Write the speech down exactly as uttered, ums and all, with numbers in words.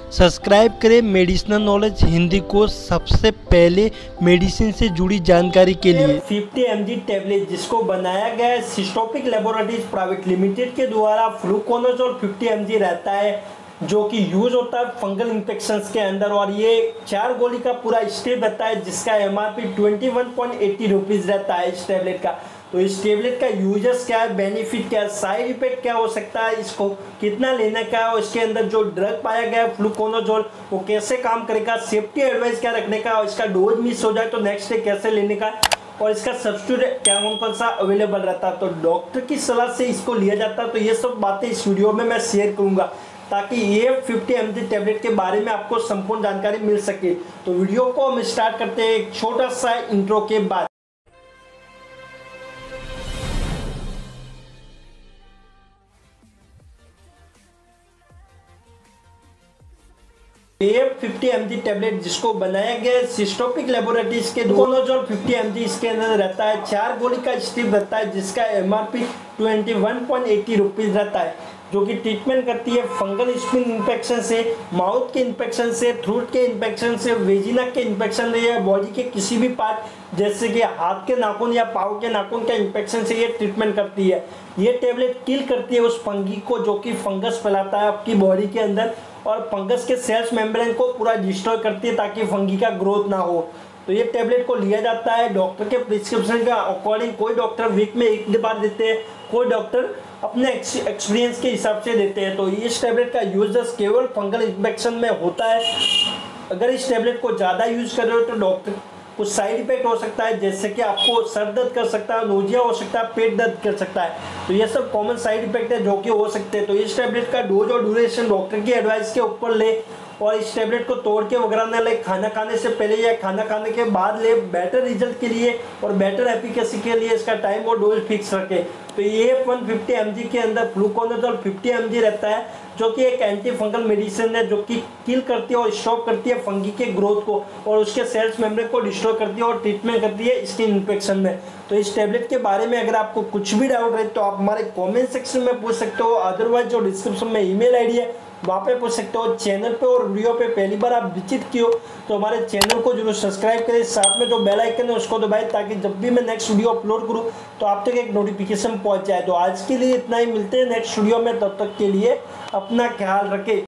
Subscribe करें medicinal knowledge Hindi को सबसे पहले मेडिसिन से जुड़ी जानकारी के लिए। फिफ्टी एम जी टेबलेट जिसको बनाया गया है सिस्टोपिक लेबोरेटरीज प्राइवेट लिमिटेड के द्वारा फ्लूकोनाजोल फिफ्टी एम जी रहता है, जो कि यूज होता है फंगल इन्फेक्शंस के अंदर। और ये चार गोली का पूरा स्टेप रहता है जिसका M R P twenty one point eighty rupees रहता है इस टेबलेट का। तो इस टेबलेट का यूजेस क्या है, बेनिफिट क्या है, साइड इफेक्ट क्या हो सकता है, इसको कितना लेना क्या है और इसके अंदर जो ड्रग पाया गया है फ्लूकोनाजोल वो कैसे काम करेगा, सेफ्टी एडवाइस क्या रखने का और इसका डोज मिस हो जाए तो नेक्स्ट डे कैसे लेने का और इसका सब्स्टिट्यूट क्या कौन कौन सा अवेलेबल रहता है, तो डॉक्टर की सलाह से इसको लिया जाता है। तो ये सब बातें इस वीडियो में मैं शेयर करूंगा ताकि ये फिफ्टी एम जी टेबलेट के बारे में आपको संपूर्ण जानकारी मिल सके। तो वीडियो को हम स्टार्ट करते हैं एक छोटा सा इंट्रो के बाद। ये फिफ्टी एम जी टेबलेट जिसको बनाया गया है सिस्टोपिक लेबोरेटरीज के फ्लूकोनाजोल फिफ्टी एम जी इसके अंदर रहता है, चार गोली का स्ट्रिप रहता है जिसका M R P twenty one point eighty rupees रहता है, जो कि ट्रीटमेंट करती है फंगल स्किन इन्फेक्शन से, माउथ के इन्फेक्शन से, थ्रोट के इन्फेक्शन से, वेजिना के इन्फेक्शन से या बॉडी के किसी भी पार्ट जैसे कि हाथ के नाखून या पाँव के नाखून के इन्फेक्शन से ये ट्रीटमेंट करती है। ये टेबलेट किल करती है उस फंगी को जो कि फंगस फैलाता है आपकी बॉडी के अंदर और फंगस के सेल्स मेम्ब्रेन को पूरा डिस्ट्रॉय करती है ताकि फंगी का ग्रोथ ना हो। तो ये टेबलेट को लिया जाता है डॉक्टर के प्रिस्क्रिप्शन के अकॉर्डिंग। कोई डॉक्टर वीक में एक बार देते हैं, कोई डॉक्टर अपने एक्सपीरियंस के हिसाब से देते हैं। तो इस टेबलेट का यूज केवल फंगल इन्फेक्शन में होता है। अगर इस टेबलेट को ज़्यादा यूज कर रहे हो तो डॉक्टर कुछ साइड इफेक्ट हो सकता है, जैसे कि आपको सर दर्द कर सकता है, नोजिया हो सकता है, पेट दर्द कर सकता है। तो ये सब कॉमन साइड इफेक्ट है जो कि हो सकते हैं। तो इस टेबलेट का डोज और ड्यूरेशन डॉक्टर की एडवाइस के ऊपर ले और इस टेबलेट को तोड़ के वगैरह ना ले, खाना खाने से पहले या खाना खाने के बाद ले। बेटर रिजल्ट के लिए और बेटर एफिकेसी के लिए इसका टाइम और डोज फिक्स रखें। तो ये वन फिफ्टी एम जी के अंदर फ्लूकोनाजोल फिफ्टी एम जी रहता है, जो कि एक एंटी फंगल मेडिसिन है जो कि किल करती है और स्टॉप करती है फंगी के ग्रोथ को और उसके सेल्स मेम्ब्रेन को डिस्ट्रॉय करती है और ट्रीटमेंट करती है स्किन इन्फेक्शन में। तो इस टेबलेट के बारे में अगर आपको कुछ भी डाउट रहे तो आप हमारे कमेंट सेक्शन में पूछ सकते हो, अदरवाइज जो डिस्क्रिप्शन में ईमेल आईडी है वहाँ पे पूछ सकते हो। चैनल पे और वीडियो पे पहली बार आप विजिट किए हो तो हमारे चैनल को जरूर सब्सक्राइब करें, साथ में जो बेल आइकन है उसको दबाएं ताकि जब भी मैं नेक्स्ट वीडियो अपलोड करूँ तो आप तक एक नोटिफिकेशन पहुँच जाए। तो आज के लिए इतना ही, मिलते हैं नेक्स्ट वीडियो में, तब तक के लिए अपना ख्याल रखें।